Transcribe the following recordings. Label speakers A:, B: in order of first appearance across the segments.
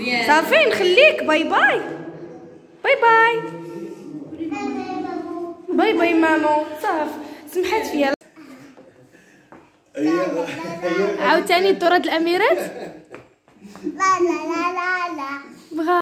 A: صافي نخليك. باي باي باي باي باي باي مامو. صافي سمحت فيا. عاوتاني دورة الاميرات.
B: لا لا لا لا لا
A: بغا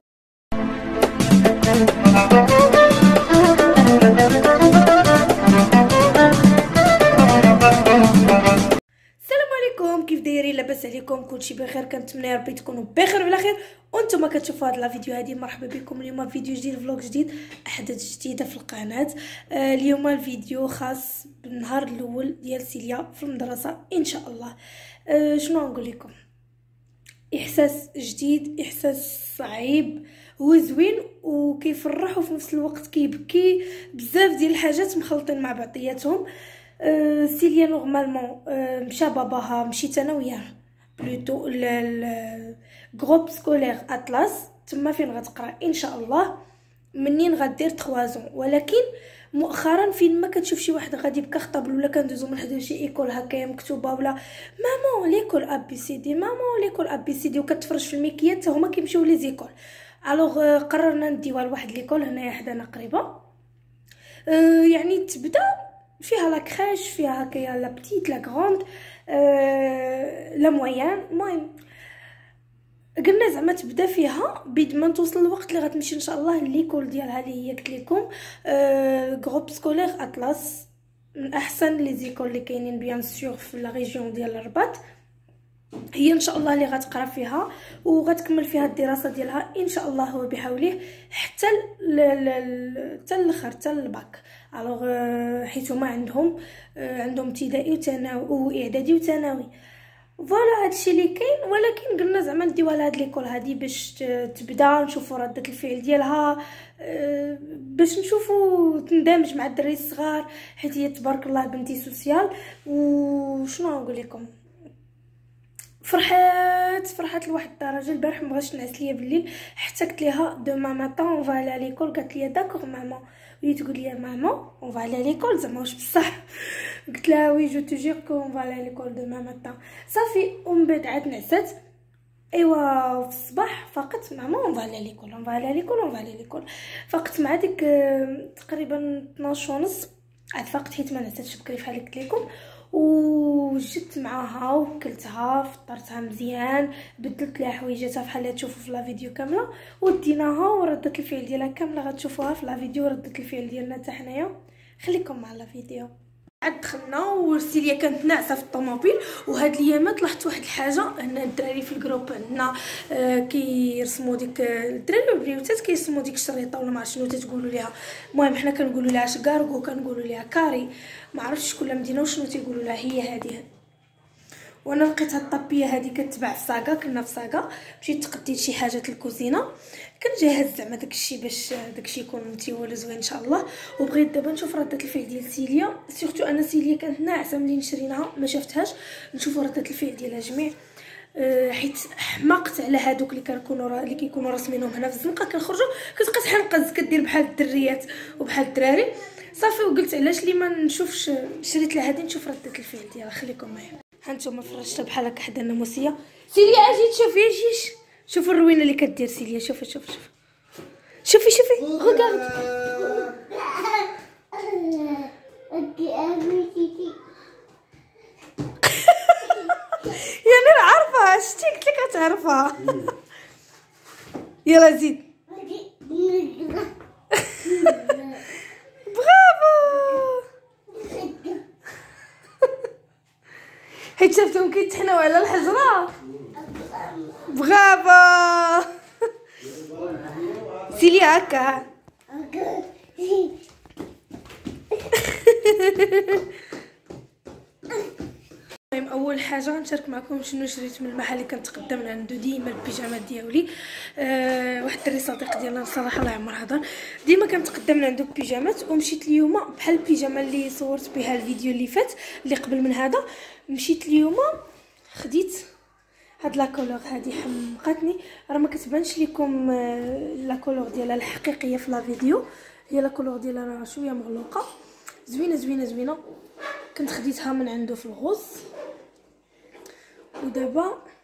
A: كيف دايرين؟ لاباس عليكم؟ كلشي بخير؟ كنتمنى يا ربي تكونوا بخير وعلى خير. وانتم كتشوفوا هذا الفيديو هذه. مرحبا بكم اليوم فيديو جديد، فلوق جديد، احداث جديده في القناه. اليوم الفيديو خاص بالنهار الاول ديال سيليا في المدرسه ان شاء الله. شنو نقول لكم؟ احساس جديد، احساس صعيب، هو زوين وكيفرح وفي نفس الوقت كيبكي. بزاف ديال الحاجات مخلطين مع بعضياتهم. سيليا نورمالمون مشى باباها، مشيت انا وياه بلوتو الجروب سكولير اطلس، تما فين غتقرا ان شاء الله منين غدير 3 ولكن مؤخرا فين ما كتشوف شي واحد غادي بكخطبل ولا كندوزو من حدا شي ايكول هكايا مكتوبه ولا مامون ليكول ا بي سي دي، مامون ليكول ا بي سي دي، وكتفرج في الميكيات حتى هما كيمشيو لي زيكول. الوغ قررنا نديوها لواحد ليكول هنايا حدانا قريبه. يعني تبدا فيها لا كريش، فيها هكايا لا بتيت لا غروند لا مويان. المهم قلنا زعما تبدا فيها بيد ما توصل الوقت اللي غتمشي ان شاء الله ليكول ديالها اللي هي قلت لكم جروب سكولير اطلس، من احسن لي زيكول اللي كاينين بيان سور في لا ريجيون ديال الرباط. هي ان شاء الله اللي غتقرا فيها وغتكمل فيها الدراسه ديالها ان شاء الله هو بحوله حتى الاخر حتى الباك. الوغ حيت هما عندهم ابتدائي وثانوي واعدادي وثانوي. فوالا هادشي اللي كاين. ولكن قلنا زعما نديوها لهاد ليكول هادي باش تبدا نشوفوا رده الفعل ديالها، باش نشوفوا تندمج مع الدراري الصغار، حيت هي تبارك الله بنتي سوسيال. وشنو نقول لكم، فرحات لواحد الدرجه. البارح ما بغاش نعس ليا بالليل حتى قلت ليها دوما ماتان اون فا على ليكول. قالت لي داكور ماما. وهي تقول لي ماما اون فا على ليكول زعما واش بصح؟ قلت لها وي جو تو جير كو اون فا على ليكول دوما ماتان. صافي ومن بعد عاد نعست. ايوا في الصباح فقت ماما اون فا على ليكول اون فا على ليكول اون فا على ليكول. فقت مع ديك تقريبا 12 ونص عاد فقت حيت ما نعستش بكري بحال قلت لكم. وجدت معاها وكلتها فطرتها مزيان، بدلت لها حويجاتها بحال اللي تشوفوا في لا فيديو كامله، وديناها وردة الفعل ديالها كامله غتشوفوها في لا فيديو. ردة الفعل ديالنا حتى حنايا. خليكم مع لا فيديو. عاد دخلنا وسيليا كانت ناعسه في الطوموبيل. وهاد الايامات لاحظت واحد الحاجه، ان الدراري في الجروب عندنا كيرسموا ديك الدراري والبنيوتات كيرسموا ديك الشريطه ولا ما عرفتش شنو تتقولوا ليها. المهم حنا كنقولوا لها شكارغو، كنقولوا لها كاري، ما عرفتش كل مدينه وشنو تيقولوا لها. هي هذه. وانا لقيت هاد الطابيه هذه كتباع في صاكا. كنا في صاكا، مشيت تقديت شي حاجات الكوزينه، كنجهز زعما داكشي باش داكشي يكون متيول زوين ان شاء الله. وبغيت دابا نشوف رده الفعل ديال سيليا، سورتو انا سيليا كانت ناعسه ملي شريناها ما شفتهاش. نشوفوا رده الفعل ديالها جميع، حيت حماقت على هادوك اللي كيكونوا راسمينهم هنا في الزنقه. كنخرجوا كتبقى تحنقز كدير بحال الدريات وبحال الدراري. صافي وقلت علاش لي ما نشوفش، شريت لها هذه نشوف رده الفعل ديالها. خليكم معايا. هانتوما فرشتها بحال هكا حدا الناموسيه. سيليا اجي تشوفي، اجيش شوفوا الروينه اللي كدير سيليا. شوفي شوفي شوفي شوفي غوغارد. يعني انا عارفه شتي قلت لك غتعرفها. يلا زيد. برافو. حيت شفتهم كيتحناو على الحجره. برافو سيليا هكا. المهم اول حاجه نشارك معكم شنو شريت من المحل اللي كنتقدم من عنده ديما البيجامات ديالي. واحد الدري صديق ديالنا الصراحه الله يعمر هضر ديما كنتقدم من عنده بيجامات. ومشيت اليوم بحال البيجامه اللي صورت بها الفيديو اللي فات اللي قبل من هذا. مشيت اليوم خديت هاد لا كولور هادي، حمقاتني. راه ما كتبانش لكم لا كولور ديالها الحقيقيه في لا فيديو. هي لا كولور ديالها راه شويه مغلوقه، زوينه زوينه زوينه. كنت خديتها من عنده في الغوص. ودابا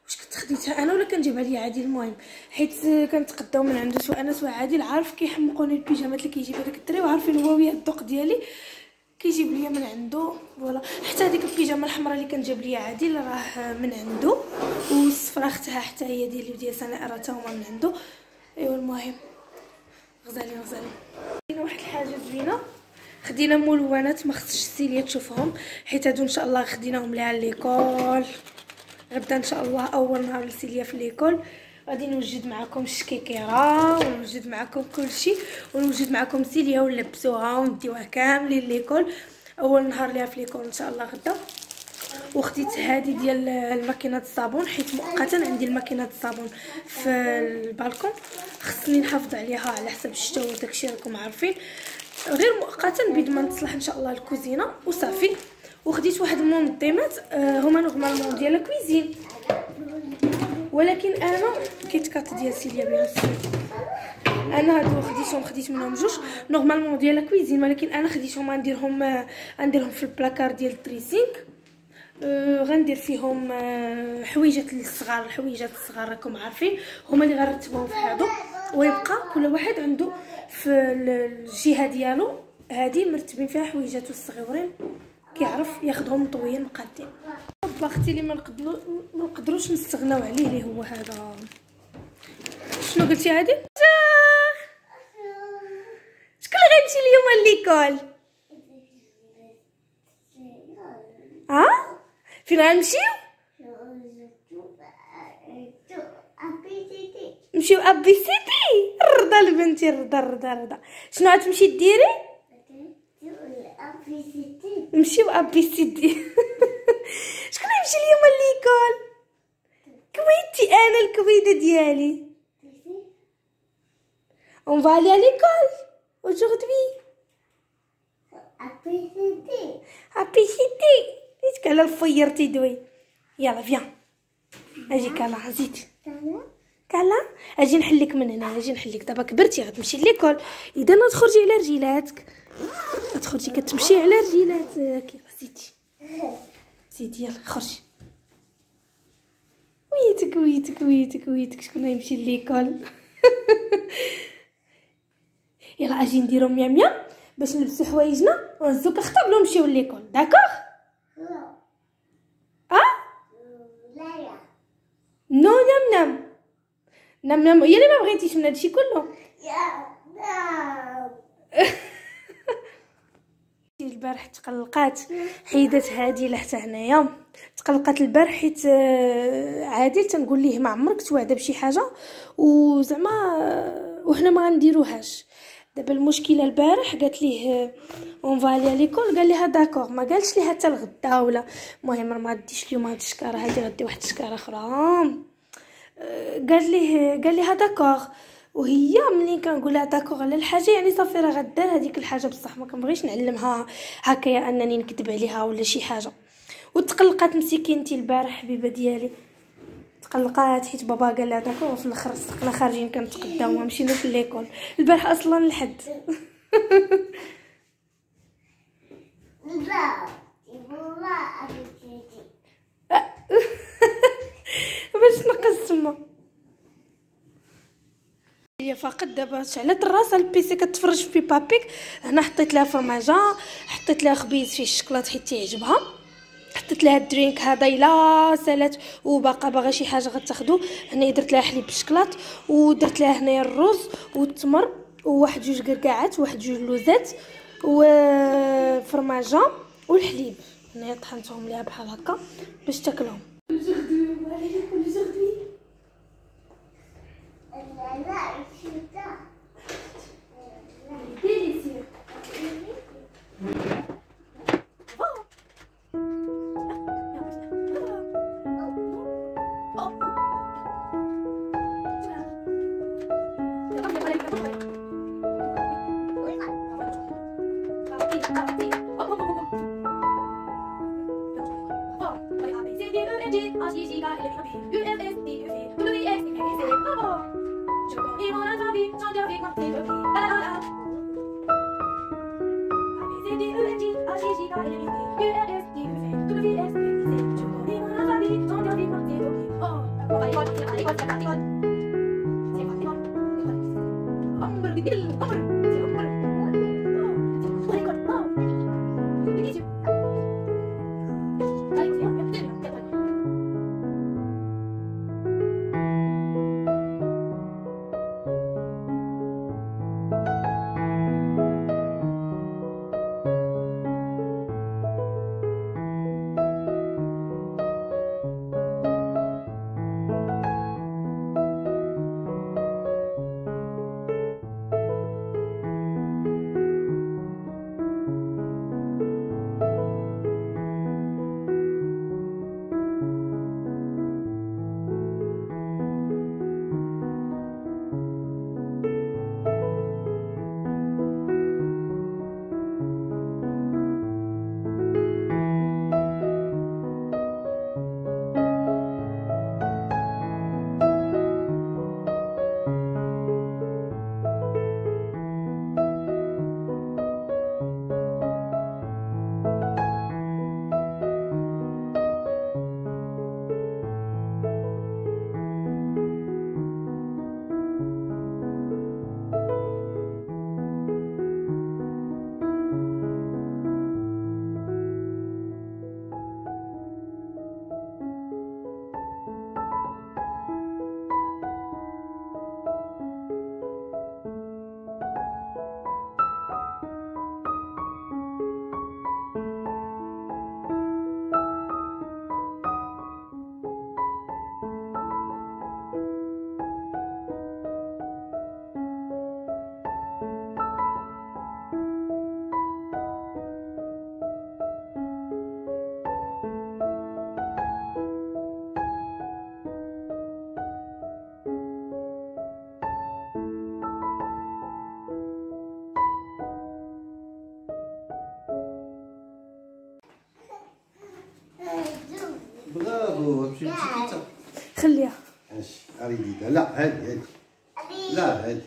A: واش كنت خديتها انا ولا كنجيبها ليا عادل. المهم حيت كنتقداو من عنده سواء انا سواء عادل، عارف كيحمقوني البيجامات اللي كيجيب هذاك الدري، وعارفين هو ويا الذوق ديالي كيجيب ليا من عنده. فوالا حتى هذيك البيجامه الحمراء اللي كنجيب ليا عادل راه من عنده، والصفراء اختها حتى هي ديال سناء راه تا هما من عنده. ايوا المهم غزالين كاينه واحد الحاجه زوينه، خدينا ملونات ما خصش سيليا تشوفهم، حيت هادو ان شاء الله خديناهم ليها ليكول. غدا ان شاء الله اول نهار لسيليا في ليكول غادي نوجد معكم الشكيكيره ونوجد معكم كلشي، ونوجد معكم سيليا ونلبسوها ونديوها كاملين ليكول اول نهار ليها في ليكول ان شاء الله غدا. وخديت هذه ديال الماكينه الصابون، حيت مؤقتا عندي الماكينه الصابون في البالكون خصني نحافظ عليها على حسب الشتا وداكشي راكم عارفين، غير مؤقتا بيد ما نصلح ان شاء الله الكوزينه وصافي. وخديت واحد المنظمات هما نورمالمون ديال الكويزين، ولكن انا كيت كات ديال سيليا بيان سور انا هادو خديت منهم جوج نورمالمون ديال الكويزين، ولكن انا خديتهم غنديرهم في البلاكار ديال الدريسينغ. غندير فيهم الحويجات الصغار راكم عارفين هما اللي غنرتبهم في هادو، ويبقى كل واحد عنده في الجهه ديالو هذه مرتبين فيها حويجاتو الصغيورين كيعرف ياخذهم مطويين مقادين. باختي اللي ما نقدروش نستغناو عليه اللي هو هذا. شنو قلتي عادي؟ شكون اللي غيمشي اليوم ليكول؟ فين غنمشيو؟ نمشيو ابي سيتي. رضا لبنتي رضا. شنو غتمشي ديري؟ نمشيو ابي سيتي. شكون يمشي اليوم ليكول؟ كويتي انا الكويده ديالي. On va aller à l'école aujourd'hui. ابي سيتي. نيت كالا الفيرتي دوي. يلا فيان. اجي كالا زيد. كالا اجي نحليك من هنا، اجي نحليك دابا كبرتي غتمشي ليكول، اذا ما تخرجي على رجيلاتك، تخرجي كتمشي على رجيلاتك. زيدي يلا خرجي. ويتك شكون يمشي ليكول؟ يلا اجي نديرو ميا باش نلبسو حوايجنا ونهزو كختاب لو نمشيو ليكول. داكوغ؟ نو نم هي اللي ما بغيتيش من هادشي كله. البارح تقلقات حيدت هادي لحتى هنايا، تقلقات البارح حيت عادل تنقول ليه ما عمرك توعد بشي حاجه وزعما وحنا ما غنديروهاش. دابا المشكله البارح قالت ليه اون فالي ليكول، قال لها داكور، ما قالش ليها حتى الغدا ولا. المهم ما غاديش اليوم هاد الشكاره هادي، غدي واحد الشكاره اخرى. قال لها داكور، وهي ملي كنقول لها داكور على الحاجه يعني صافي راه غدار هذيك الحاجه، بصح ما كنبغيش نعلمها هكايا انني نكذب عليها ولا شي حاجه. وتقلقات مسكينتي البارح حبيبه ديالي، تقلقات حيت بابا قال لها داكور، وفي الاخر سقنا خارجين كنتقداو ما مشينا في ليكول البارح اصلا الحد. باش نقص تما هي فقط. دابا شعلت راسها البيسي كتفرج في بيبا بيك. هنا حطيت لها فرماجه، حطيت لها خبيز فيه الشكلاط حيت يعجبها، حطيت لها الدرينك هذا الا سالات وباقا باغا شي حاجه غتاخدو. هنا درت لها حليب بالشكلاط، ودرت لها هنايا الرز والتمر وواحد جوج كركاعات وواحد جوج لوزات وفرماجه والحليب. هنايا طحنتهم ليها بحال هكا باش تاكلهم.
C: برافو. امشي لتيتا.
A: خليها.
C: ماشي اريديها. لا هادي لا هادي.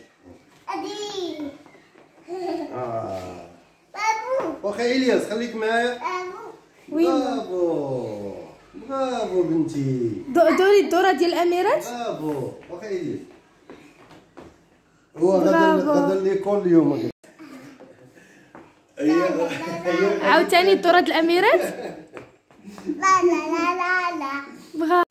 B: بابو.
C: واخا الياس خليك معايا. برافو برافو بنتي.
A: دوري الدورة ديال الاميرات.
C: برافو. واخا الياس هو غدا ليكول اليوم.
A: عاوتاني الدورة ديال الاميرات.
B: لا لا لا لا لا.
A: برافو.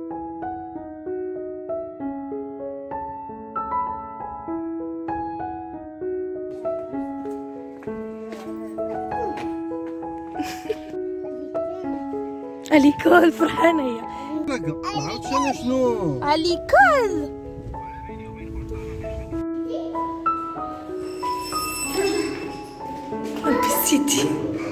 A: اليكول فرحانة هي.
C: ما عرفتش انا شنو.
A: اليكول. بسيتي.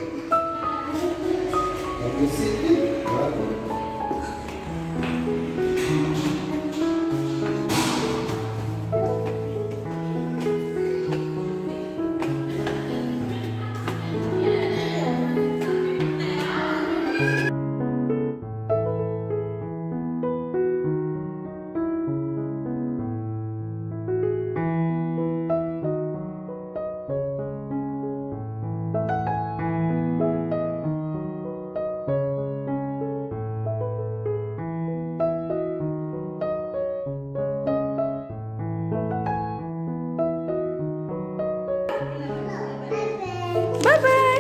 A: باي باي.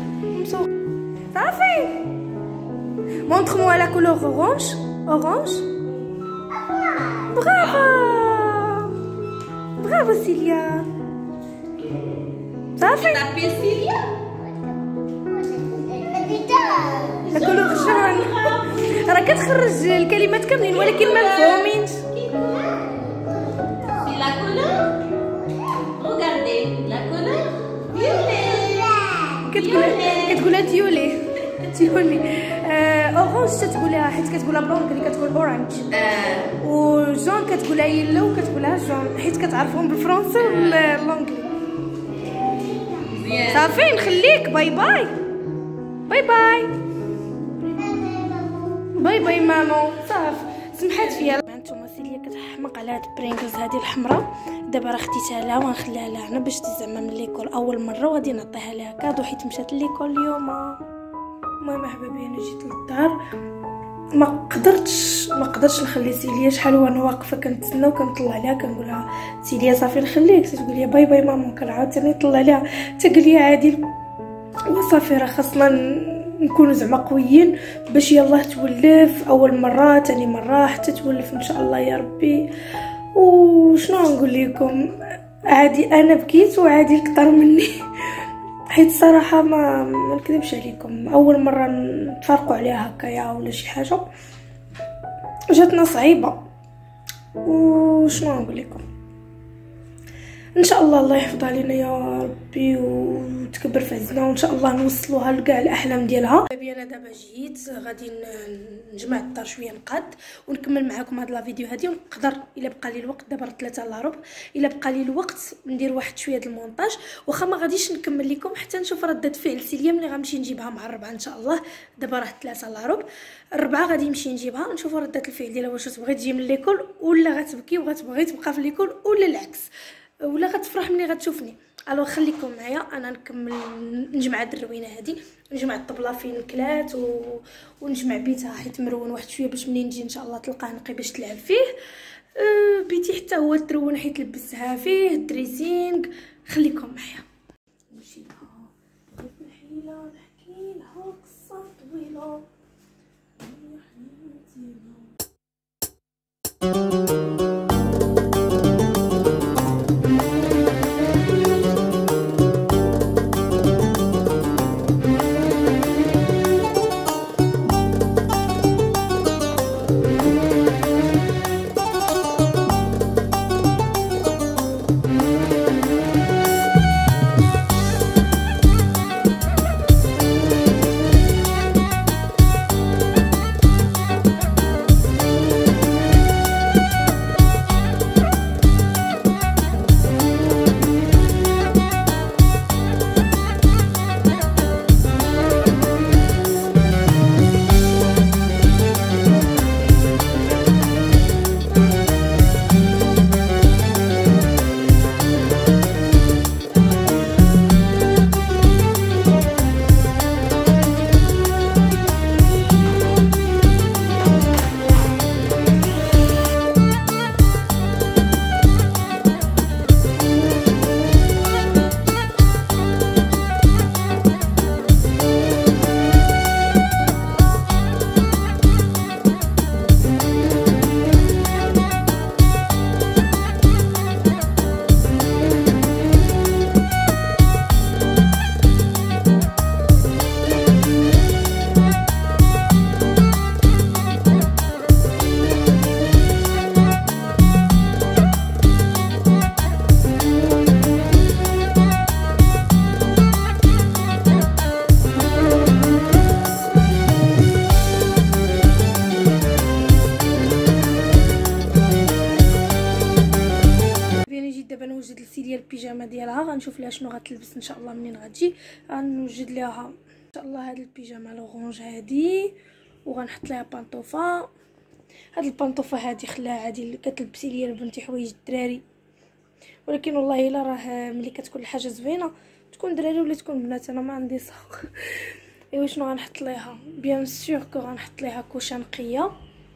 A: صافي. Montre-moi la couleur orange. Orange. Bravo. Bravo Cilia. صافي.
D: t'appelles Cilia?
A: La couleur jaune. راه كتخرج الكلمات كاملين ولكن ما مفهومينش.
D: C'est la couleur? Regardez, la couleur violet.
A: كتقولها تيولي. اورانج تتقولها حيت كتقولها بلونجلي كتقول اورانج. وجون كتقولها يلو كتقولها جون حيت كتعرفهم بالفرنسي واللونجلي. صافي نخليك. باي باي. باي باي. باي باي مامو. صافي سمحات فيا. هانتوما سيليا كتحمق على هاد البرينكلز هادي الحمراء. دابا راه خديتها لها ونخليها لها هنا باش زعما من ليكول اول مره وغادي نعطيها لها كادو حيت مشات ليكول اليوم. المهم احبابي انا جيت للدار ما قدرتش نخلي سيليا. شحال وانا واقفه كنتسنى وكنطلع عليها كنقول لها سيليا صافي نخليك، تقول لي باي باي ماما. كنعاود ثاني نطلع عليها تقول لي عادل وصافي راه خاصنا نكونوا زعما قويين باش يلاه تولف اول مره ثاني مره حتى تولف ان شاء الله يا ربي. وشنو نقول لكم، عادي انا بكيت وعادي اكثر مني حيت صراحه ما نكذبش عليكم اول مره نتفرقوا عليها هكايا ولا شي حاجه جاتنا صعيبه. وشنو نقول لكم، ان شاء الله يحفظها لينا يا ربي وتكبر في عزنا وان شاء الله نوصلوها لكاع الاحلام ديالها. انا دابا جيت غادي نجمع الدار شويه نقاد ونكمل معكم هاد لا فيديو هادي، ونقدر الا بقى لي الوقت دابا 3 الا ربع الا بقى لي الوقت ندير واحد شويه د المونتاج. واخا ما غاديش نكمل لكم حتى نشوف ردة فعل سيليا ملي غنمشي نجيبها مع الربعه ان شاء الله. دابا راه 3 الا ربع، الربعه غادي نمشي نجيبها نشوفوا ردة الفعل ديالها، واش تبغي تجي من ليكول ولا غتبكي وغتبغي تبقى في ليكول ولا العكس ولا غتفرح ملي غتشوفني. الو خليكم معايا انا نكمل نجمع هاد الروينه هادي، نجمع الطبله فين كلات ونجمع بيتها حيت مرون واحد شويه باش منين نجي ان شاء الله تلقاه نقي باش تلعب فيه. بيتي حتى هو ترون حيت لبستها فيه الدريسينغ. خليكم معايا نمشي لها الحيله نحكي لها قصه طويله يا حياتي. غنوجد لسيليا البيجامه ديالها، غنشوف لها شنو غتلبس ان شاء الله منين غتجي. غنوجد لها ان شاء الله هاد البيجامه لورونج هادي، وغنحط لها بانطوفه. هاد البانطوفه هادي خلاها عادي كتلبسي ليا لبنتي حوايج الدراري، ولكن والله الا راه ملي كتكون الحاجه زوينه تكون دراري ولا تكون بنات انا ما عندي ساق. ايوا شنو غنحط ليها؟ بيان سور كو غنحط ليها كوشه نقيه،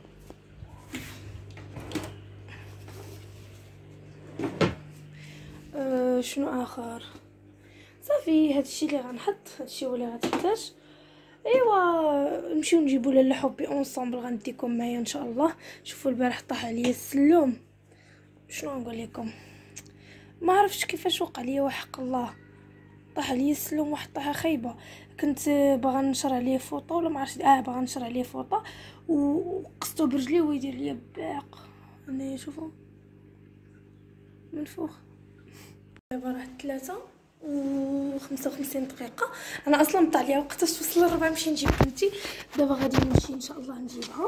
A: شنو اخر؟ صافي هادشي اللي غنحط، هادشي هو اللي غتحتاج. ايوا نمشيو نجيبو لاله حبي اونصومبل غنديكم معايا ان شاء الله. شوفوا البارح طاح عليا السلوم، شنو نقول لكم، ما عرفتش كيفاش وقع ليا وحق الله. طاح عليا السلوم واحد طاحه خايبه. كنت باغا نشر عليه فوطه ولا ما عرفتش، باغا نشر عليه فوطه وقصتو برجلي ويدير ليا باق. انا شوفوا منفوخ. دابا راه 3:55 دقيقه. انا اصلا طلع ليا وقت توصل ل4 نمشي نجيب بنتي. دابا غادي نمشي ان شاء الله نجيبها،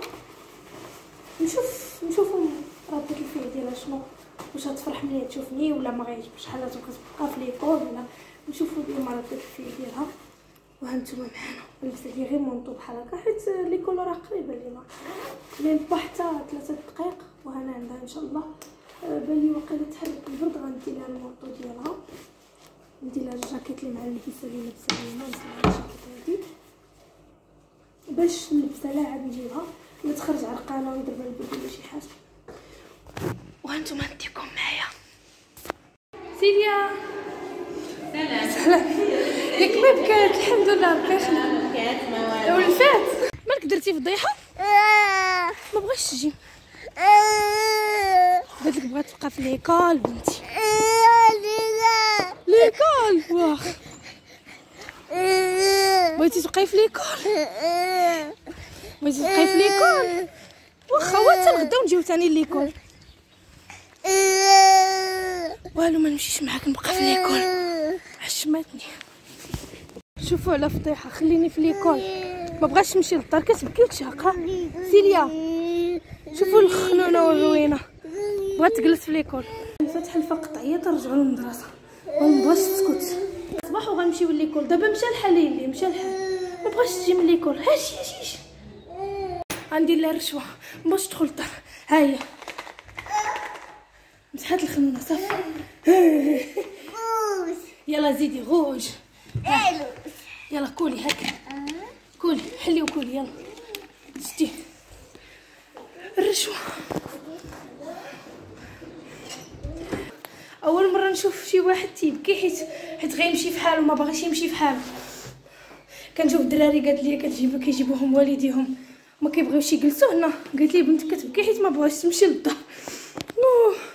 A: نشوفوا ردة الفعل ديالها شنو، واش غتفرح ملي تشوفني ولا ما غيعجبش حالها تبقى في ليكول ولا. نشوفوا ديما ردة الفعل ديالها. وهانتوما معانا لبست لي غير مونطو بحال هكا حيت ليكول راه قريبه لينا، مي با حتى 3 دقائق وهنا عندها ان شاء الله. بالي واقيلا تحرك البرد غندير لها المونطو ديالها، ندير لها الجاكيت اللي مع اللبسه اللي لابسه اليوم. نزعل الجاكيت هادي باش نلبسها لها عاد نجيبها. ولا تخرج على القناه ويضرب الباب ولا شي حاجه. وانتم نديكم معايا سيليا. سلام. ياك ما بكات؟ الحمد لله بخير. ولفات. مالك درتي فضيحه؟ ما بغاش تجي. قالت لك بغات تبقى في ليكول بنتي. ليكول واخ. بغيتي تبقاي في ليكول؟ بغيتي تبقاي في ليكول؟ واخا هو حتى الغدا ونجيو ثاني ليكول. والو ما نمشيش معاك نبقى في ليكول. حشمتني. شوفوا على فضيحه خليني في ليكول. ما بغاش تمشي للدار كتبكي وتشهقها. سيليا شوفوا الخنونه والروينه بغات تجلس في ليكول. فتح الفقط عيط رجعوا للمدرسه وما بغاش تسكت. صباح وغنمشيو ليكول. دابا مشى الحال اللي مشى الحال ما بغاش تجي من ليكول. هاجي غندير لها الرشوه ما بغاش تدخل للدار. ها هي مسحات الخنونه صافي. يلا زيدي غوج. يلا كولي هكا كولي حلي وكولي يلا شتي الرشوه. اول مره نشوف شي واحد تيبكي حيت غيمشي في حاله ما باغيش يمشي في حاله. كنشوف الدراري قالت لي كيجيبوهم والديهم ما كيبغيوش يجلسوا هنا. قالت لي بنتك كتبكي حيت ما بغاش تمشي للدار.